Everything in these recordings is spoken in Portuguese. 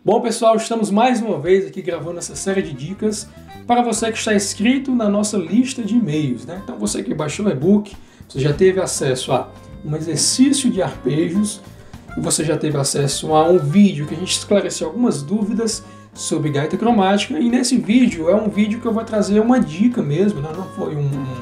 Bom, pessoal, estamos mais uma vez aqui gravando essa série de dicas para você que está inscrito na nossa lista de e-mails, né? Então, você que baixou o e-book, você já teve acesso a um exercício de arpejos e você já teve acesso a um vídeo que a gente esclareceu algumas dúvidas sobre gaita cromática. E nesse vídeo é um vídeo que eu vou trazer uma dica mesmo, né? Não foi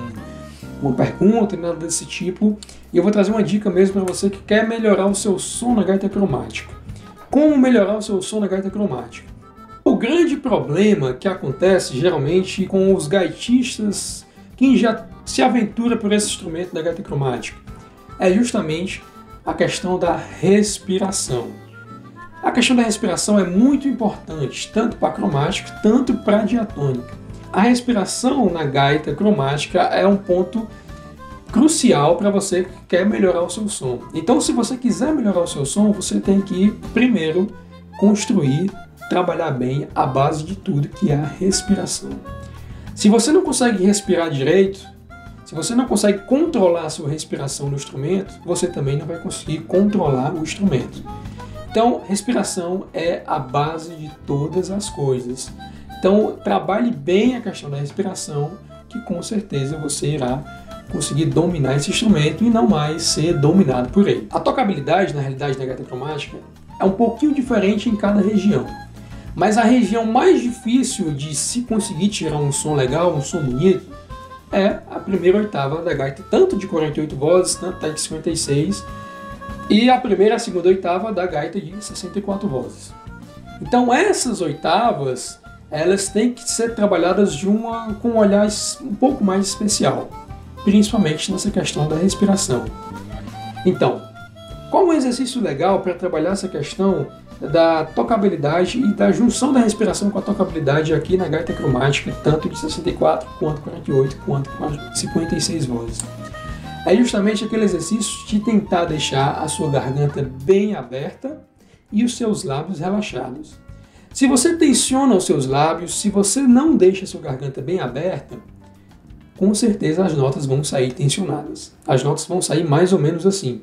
uma pergunta, nada desse tipo. E eu vou trazer uma dica mesmo para você que quer melhorar o seu som na gaita cromática. Como melhorar o seu som na gaita cromática? O grande problema que acontece geralmente com os gaitistas, quem já se aventura por esse instrumento da gaita cromática, é justamente a questão da respiração. A questão da respiração é muito importante, tanto para a cromática, tanto para a diatônica. A respiração na gaita cromática é um ponto crucial para você que quer melhorar o seu som. Então, se você quiser melhorar o seu som, você tem que primeiro construir, trabalhar bem a base de tudo, que é a respiração. Se você não consegue respirar direito, se você não consegue controlar a sua respiração no instrumento, você também não vai conseguir controlar o instrumento. Então, respiração é a base de todas as coisas. Então, trabalhe bem a questão da respiração, que com certeza você irá conseguir dominar esse instrumento e não mais ser dominado por ele. A tocabilidade, na realidade, da gaita cromática é um pouquinho diferente em cada região. Mas a região mais difícil de se conseguir tirar um som legal, um som bonito, é a primeira oitava da gaita, tanto de 48 vozes, tanto da de 56, e a primeira e a segunda oitava da gaita de 64 vozes. Então essas oitavas, elas têm que ser trabalhadas com um olhar um pouco mais especial, principalmente nessa questão da respiração. Então, qual um exercício legal para trabalhar essa questão da tocabilidade e da junção da respiração com a tocabilidade aqui na gaita cromática, tanto de 64, quanto 48, quanto 56 vozes? É justamente aquele exercício de tentar deixar a sua garganta bem aberta e os seus lábios relaxados. Se você tensiona os seus lábios, se você não deixa a sua garganta bem aberta, com certeza as notas vão sair tensionadas. As notas vão sair mais ou menos assim.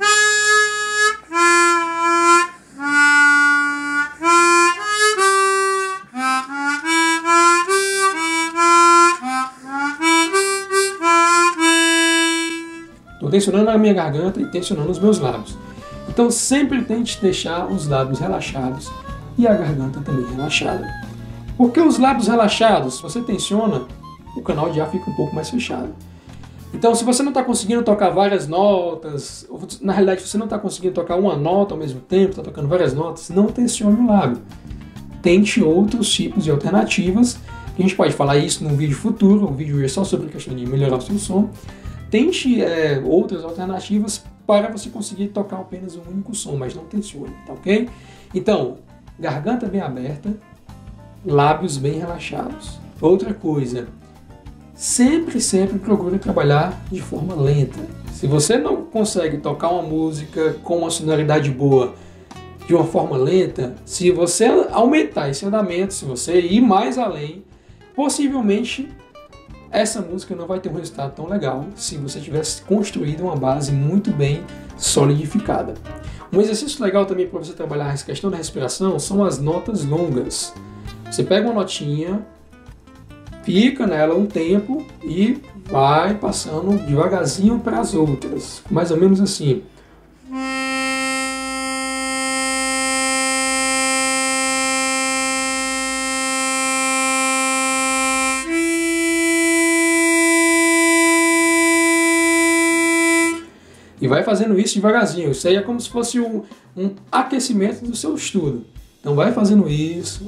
Estou tensionando a minha garganta e tensionando os meus lábios. Então sempre tente deixar os lábios relaxados e a garganta também relaxada. Porque os lábios relaxados, se você tensiona, o canal de ar fica um pouco mais fechado. Então, se você não está conseguindo tocar várias notas, ou na realidade você não está conseguindo tocar uma nota ao mesmo tempo, está tocando várias notas, não tensione o lábio. Tente outros tipos de alternativas, que a gente pode falar isso num vídeo futuro, um vídeo só sobre a questão de melhorar o seu som. Tente outras alternativas para você conseguir tocar apenas um único som, mas não tensione, tá ok? Então, garganta bem aberta, lábios bem relaxados. Outra coisa, sempre procure trabalhar de forma lenta. Se você não consegue tocar uma música com uma sonoridade boa de uma forma lenta, se você aumentar esse andamento, se você ir mais além, possivelmente essa música não vai ter um resultado tão legal se você tivesse construído uma base muito bem solidificada. Um exercício legal também para você trabalhar essa questão da respiração são as notas longas. Você pega uma notinha, fica nela um tempo e vai passando devagarzinho para as outras, mais ou menos assim. E vai fazendo isso devagarzinho. Isso aí é como se fosse um aquecimento do seu estudo. Então vai fazendo isso,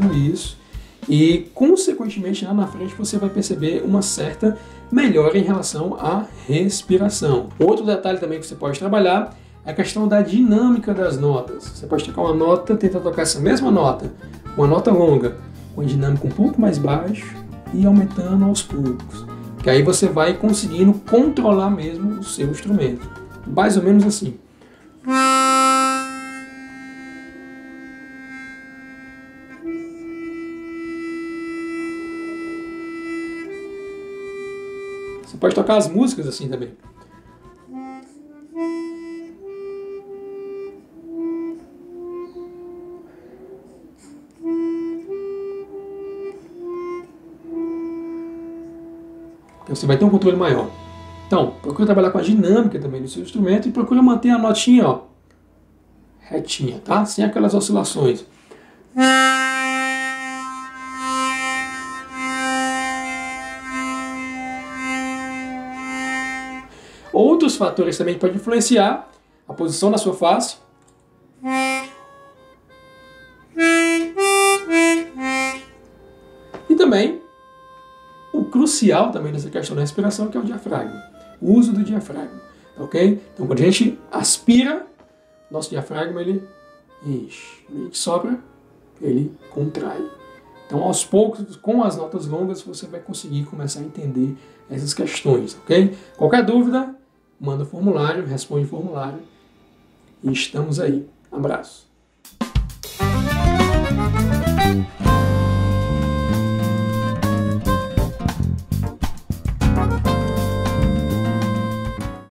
e consequentemente lá na frente você vai perceber uma certa melhora em relação à respiração. Outro detalhe também que você pode trabalhar é a questão da dinâmica das notas. Você pode tocar uma nota, tentar tocar essa mesma nota, uma nota longa, com a dinâmica um pouco mais baixo e aumentando aos poucos. Que aí você vai conseguindo controlar mesmo o seu instrumento. Mais ou menos assim. Você pode tocar as músicas assim também. Então você vai ter um controle maior. Então, procura trabalhar com a dinâmica também do seu instrumento e procura manter a notinha, ó, retinha, tá? Sem aquelas oscilações. Outros fatores também podem influenciar a posição da sua face. E também o crucial também dessa questão da respiração, que é o diafragma. O uso do diafragma, ok? Então quando a gente aspira, nosso diafragma ele enche. Quando a gente sopra, ele contrai. Então aos poucos, com as notas longas, você vai conseguir começar a entender essas questões, ok? Qualquer dúvida, manda o formulário, responde o formulário e estamos aí. Abraço.